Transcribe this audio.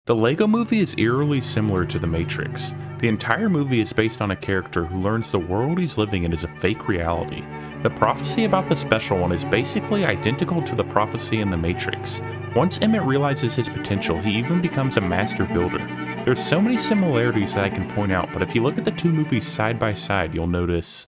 The Lego Movie is eerily similar to The Matrix. The entire movie is based on a character who learns the world he's living in is a fake reality. The prophecy about the special one is basically identical to the prophecy in The Matrix. Once Emmett realizes his potential, he even becomes a master builder. There's so many similarities that I can point out, but if you look at the two movies side by side, you'll notice